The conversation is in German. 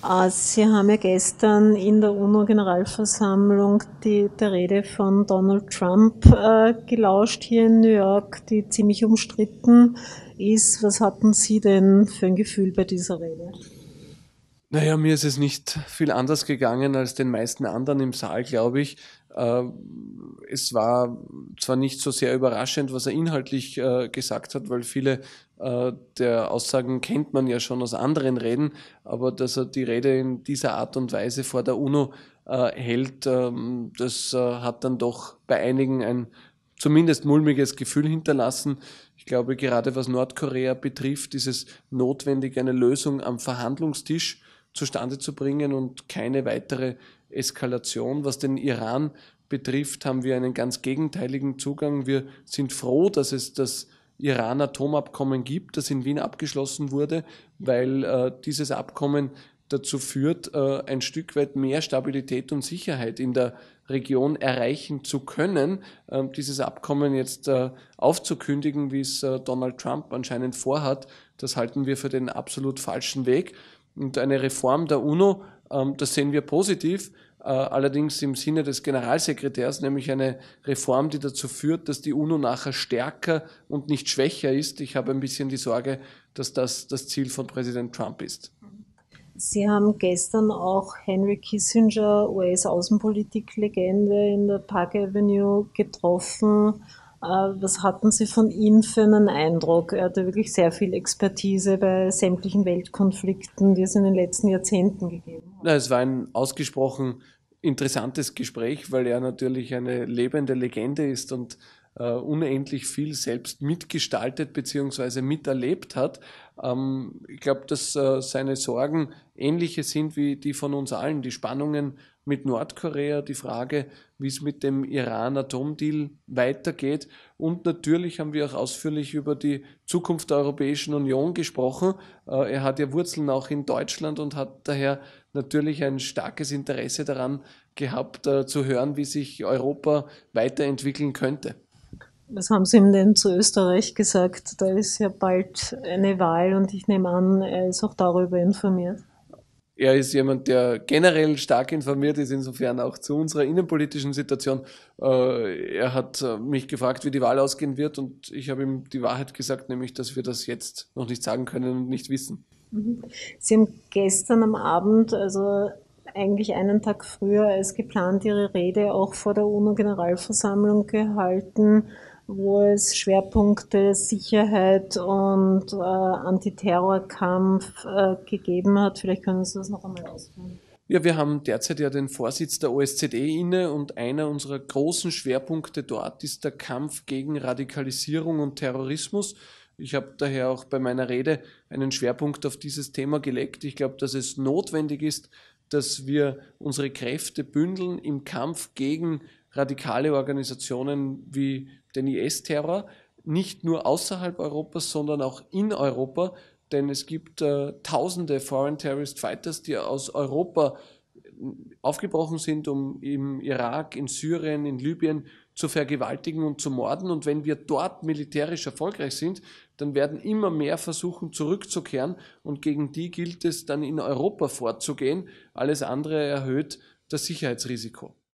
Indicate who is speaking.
Speaker 1: Sie haben ja gestern in der UNO-Generalversammlung der Rede von Donald Trump gelauscht hier in New York, die ziemlich umstritten ist. Was hatten Sie denn für ein Gefühl bei dieser Rede?
Speaker 2: Naja, mir ist es nicht viel anders gegangen als den meisten anderen im Saal, glaube ich. Äh, Es war zwar nicht so sehr überraschend, was er inhaltlich gesagt hat, weil viele der Aussagen kennt man ja schon aus anderen Reden, aber dass er die Rede in dieser Art und Weise vor der UNO hält, das hat dann doch bei einigen ein zumindest mulmiges Gefühl hinterlassen. Ich glaube, gerade was Nordkorea betrifft, ist es notwendig, eine Lösung am Verhandlungstisch zustande zu bringen und keine weitere Eskalation. Was den Iran betrifft, haben wir einen ganz gegenteiligen Zugang. Wir sind froh, dass es das Iran-Atomabkommen gibt, das in Wien abgeschlossen wurde, weil dieses Abkommen dazu führt, ein Stück weit mehr Stabilität und Sicherheit in der Region erreichen zu können. Dieses Abkommen jetzt aufzukündigen, wie es Donald Trump anscheinend vorhat, das halten wir für den absolut falschen Weg. Und eine Reform der UNO, das sehen wir positiv, allerdings im Sinne des Generalsekretärs, nämlich eine Reform, die dazu führt, dass die UNO nachher stärker und nicht schwächer ist. Ich habe ein bisschen die Sorge, dass das das Ziel von Präsident Trump ist.
Speaker 1: Sie haben gestern auch Henry Kissinger, US-Außenpolitik-Legende, in der Park Avenue getroffen. Was hatten Sie von ihm für einen Eindruck? Er hatte wirklich sehr viel Expertise bei sämtlichen Weltkonflikten, die es in den letzten Jahrzehnten gegeben hat.
Speaker 2: Na, es war ein ausgesprochen interessantes Gespräch, weil er natürlich eine lebende Legende ist und unendlich viel selbst mitgestaltet bzw. miterlebt hat. Ich glaube, dass seine Sorgen ähnliche sind wie die von uns allen. Die Spannungen mit Nordkorea, die Frage, wie es mit dem Iran-Atomdeal weitergeht. Und natürlich haben wir auch ausführlich über die Zukunft der Europäischen Union gesprochen. Er hat ja Wurzeln auch in Deutschland und hat daher natürlich ein starkes Interesse daran gehabt, zu hören, wie sich Europa weiterentwickeln könnte.
Speaker 1: Was haben Sie ihm denn zu Österreich gesagt? Da ist ja bald eine Wahl und ich nehme an, er ist auch darüber informiert.
Speaker 2: Er ist jemand, der generell stark informiert ist, insofern auch zu unserer innenpolitischen Situation. Er hat mich gefragt, wie die Wahl ausgehen wird, und ich habe ihm die Wahrheit gesagt, nämlich, dass wir das jetzt noch nicht sagen können und nicht wissen.
Speaker 1: Sie haben gestern am Abend, also eigentlich einen Tag früher als geplant, Ihre Rede auch vor der UNO-Generalversammlung gehalten, wo es Schwerpunkte Sicherheit und Antiterrorkampf gegeben hat. Vielleicht können Sie das noch einmal ausführen.
Speaker 2: Ja, wir haben derzeit ja den Vorsitz der OSZE inne, und einer unserer großen Schwerpunkte dort ist der Kampf gegen Radikalisierung und Terrorismus. Ich habe daher auch bei meiner Rede einen Schwerpunkt auf dieses Thema gelegt. Ich glaube, dass es notwendig ist, dass wir unsere Kräfte bündeln im Kampf gegen radikale Organisationen wie den IS-Terror, nicht nur außerhalb Europas, sondern auch in Europa, denn es gibt tausende Foreign Terrorist Fighters, die aus Europa aufgebrochen sind, um im Irak, in Syrien, in Libyen zu vergewaltigen und zu morden. Und wenn wir dort militärisch erfolgreich sind, dann werden immer mehr versuchen, zurückzukehren, und gegen die gilt es dann in Europa vorzugehen. Alles andere erhöht das Sicherheitsrisiko.